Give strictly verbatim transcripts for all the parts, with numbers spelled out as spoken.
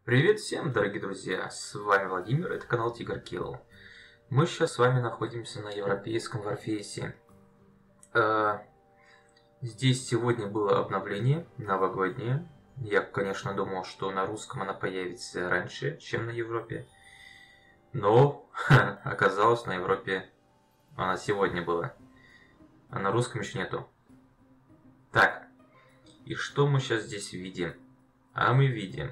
Привет всем, дорогие друзья! С вами Владимир, это канал Тигр Килл. Мы сейчас с вами находимся на европейском Warface. Э, здесь сегодня было обновление новогоднее. Я, конечно, думал, что на русском она появится раньше, чем на Европе. Но оказалось, на Европе она сегодня была. А на русском еще нету. Так, и что мы сейчас здесь видим? А мы видим,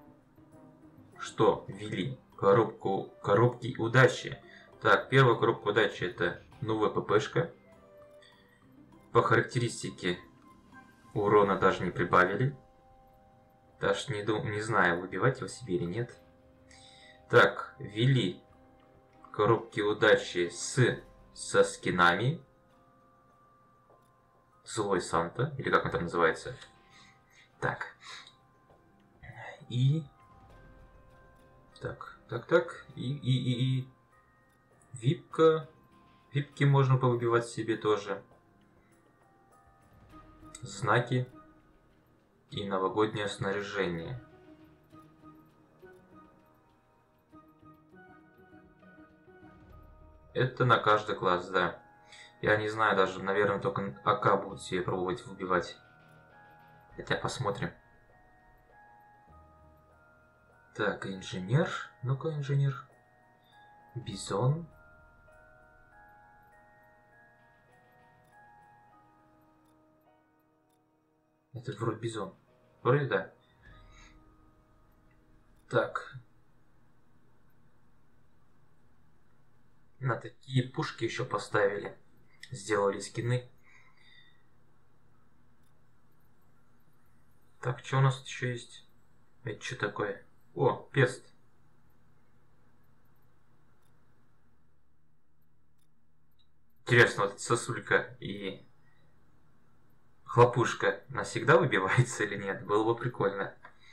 что ввели коробку, коробки удачи. Так, первая коробка удачи — это новая ППшка. По характеристике урона даже не прибавили. Даже не, дум, не знаю, выбивать его себе или нет. Так, ввели коробки удачи с, со скинами. Злой Санта, или как это называется. Так. И... Так, так, так, и, и, и, и, випка, випки можно повыбивать себе тоже, знаки и новогоднее снаряжение. Это на каждый класс, да. Я не знаю даже, наверное, только АК будут себе пробовать выбивать. Хотя посмотрим. Так, инженер. Ну-ка, инженер. Бизон. Это вроде бизон. Вроде да. Так. На такие пушки еще поставили. Сделали скины. Так, что у нас еще есть? Это что такое? О, пест. Интересно, вот сосулька и хлопушка навсегда выбивается или нет? Было бы прикольно.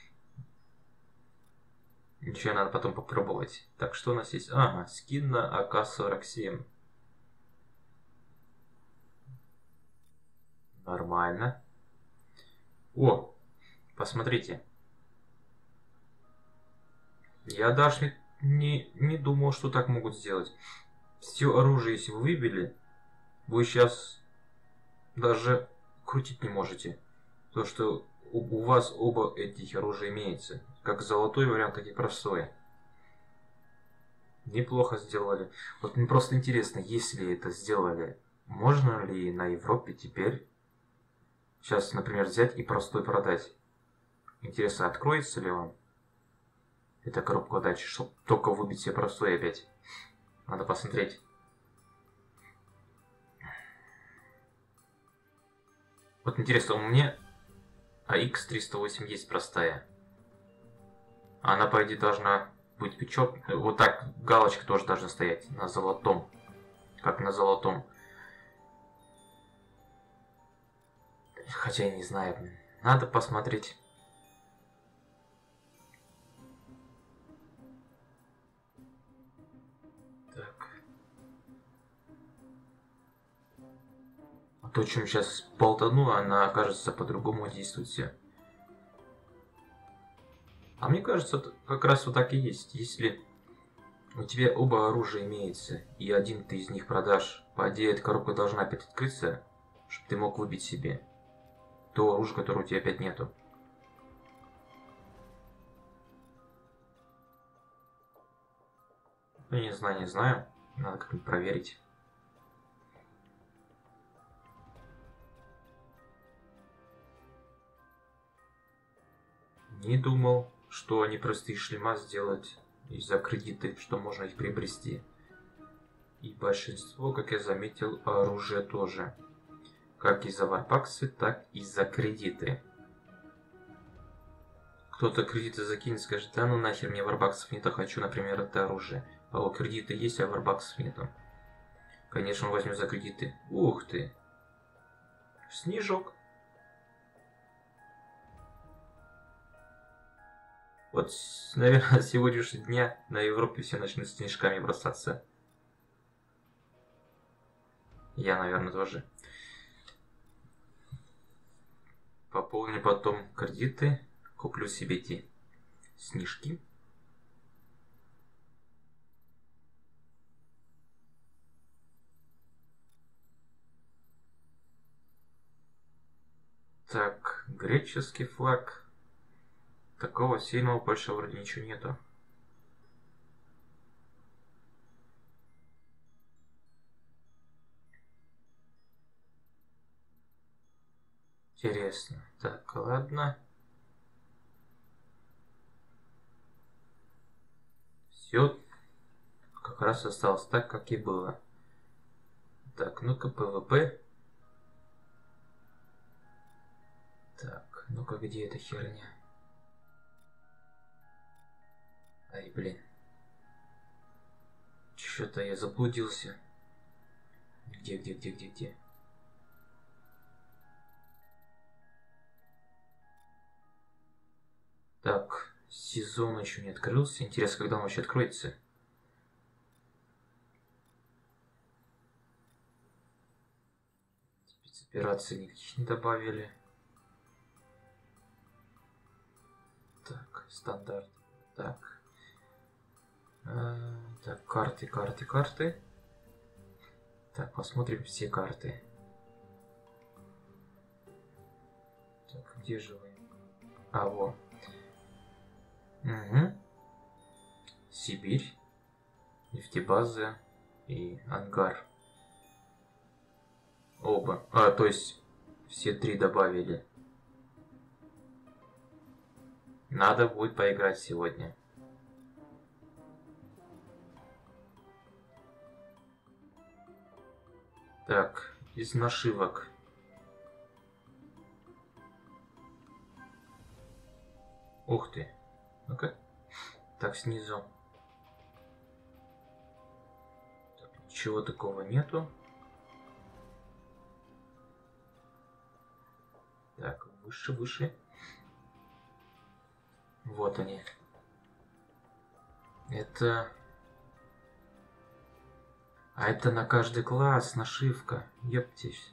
Ничего, надо потом попробовать. Так, что у нас есть? Ага, скин на А К сорок семь. Нормально. О, посмотрите. Я даже не, не думал, что так могут сделать. Все оружие, если вы выбили, вы сейчас даже крутить не можете. То, что у, у вас оба этих оружия имеется. Как золотой вариант, так и простой. Неплохо сделали. Вот мне просто интересно, если это сделали, можно ли на Европе теперь сейчас, например, взять и простой продать? Интересно, откроется ли он? Это коробка удачи, чтобы только выбить себе простой опять. Надо посмотреть. Вот интересно, у меня А Х триста восемь есть простая. Она, по идее, должна быть печет. Вот так галочка тоже должна стоять на золотом. Как на золотом. Хотя я не знаю. Надо посмотреть. То, чем сейчас болтану, она окажется по-другому действует все. А мне кажется, как раз вот так и есть. Если у тебя оба оружия имеется, и один ты из них продашь, по идее, эта коробка должна опять открыться, чтобы ты мог выбить себе то оружие, которое у тебя опять нету. Ну, не знаю, не знаю. Надо как-нибудь проверить. Не думал, что они простые шлема сделать из-за кредиты, что можно их приобрести. И большинство, как я заметил, оружие тоже. Как из-за варбаксы, так и за кредиты. Кто-то кредиты закинет, скажет: да ну нахер, мне варбаксов нет, а хочу, например, это оружие. А у кредита есть, а варбаксов нету. Конечно, он возьмет за кредиты. Ух ты! Снежок. Вот, наверное, с сегодняшнего дня на Европе все начнут снежками бросаться. Я, наверное, тоже. Пополню потом кредиты, куплю себе те снежки. Так, греческий флаг. Такого сильного больше вроде ничего нету. Интересно. Так, ладно. Все как раз осталось так, как и было. Так, ну-ка, ПВП. Так, ну-ка, где эта херня? Ай, блин. Что-то я заблудился. Где, где, где, где, где? Так, сезон еще не открылся. Интересно, когда он вообще откроется? Спецоперации никаких не добавили. Так, стандарт. Так. А, так, карты, карты, карты. Так, посмотрим все карты. Так, где же вы? А, во. Угу. Сибирь, нефтебаза и ангар. Оба. А, то есть все три добавили. Надо будет поиграть сегодня. Так, из нашивок. Ух ты. Ну-ка. Так, снизу. Так, ничего такого нету. Так, выше, выше. Вот они. Это... А это на каждый класс нашивка. Ептись.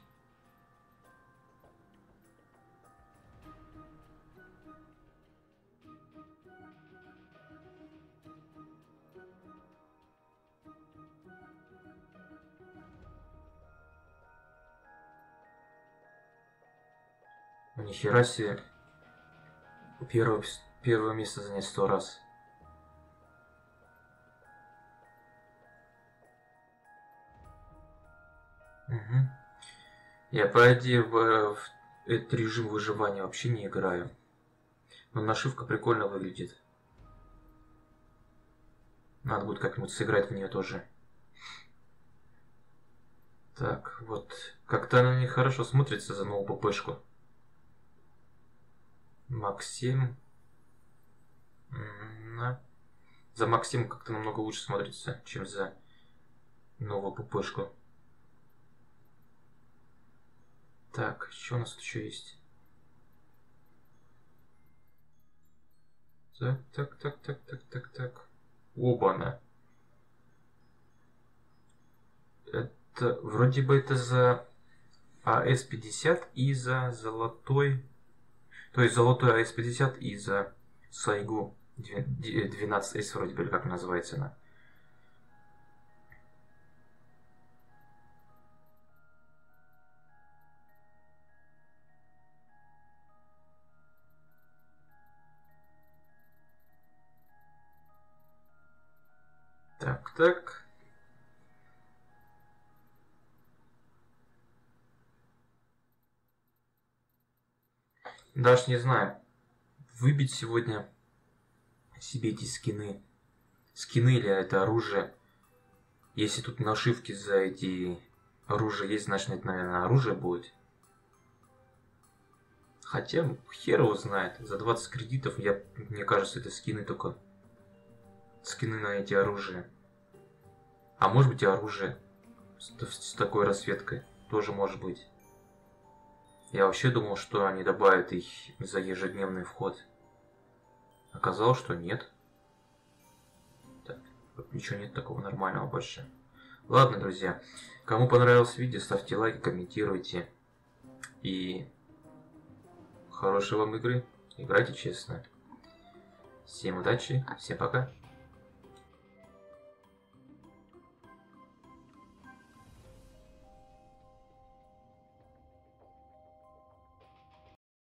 Нихера себе. Первое, первое место занять сто раз. Угу. Я, по идее, в, в этот режим выживания вообще не играю. Но нашивка прикольно выглядит. Надо будет как-нибудь сыграть в нее тоже. Так, вот. Как-то она нехорошо смотрится за новую ППшку. Максим. За Максим как-то намного лучше смотрится, чем за новую ППшку. Так, что у нас тут еще есть? Так, так, так, так, так, так, так. Оба-на. Это вроде бы это за А С пятьдесят и за золотой. То есть золотой А С пятьдесят и за Сайгу двенадцать эс вроде бы, как называется она. Так, так. Даже не знаю. Выбить сегодня себе эти скины. Скины или это оружие. Если тут нашивки за эти оружия есть, значит это, наверное, оружие будет. Хотя, хер его знает. За двадцать кредитов, я, мне кажется, это скины только. Скины на эти оружия. А может быть и оружие. С, с такой расцветкой. Тоже может быть. Я вообще думал, что они добавят их за ежедневный вход. Оказалось, что нет. Так, ничего нет такого нормального больше. Ладно, друзья. Кому понравилось видео, ставьте лайки, комментируйте. И хорошей вам игры. Играйте честно. Всем удачи, всем пока.